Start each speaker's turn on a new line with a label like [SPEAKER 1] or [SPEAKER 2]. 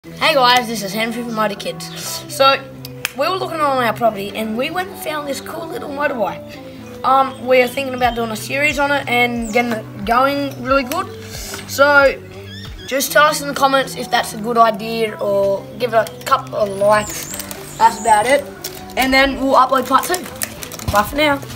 [SPEAKER 1] Hey guys, this is Henry from Motor Kids. So, we were looking on our property and we went and found this cool little motorbike. We're thinking about doing a series on it and getting it going really good. So, just tell us in the comments if that's a good idea or give it a couple of likes. That's about it. And then we'll upload part 2. Bye for now.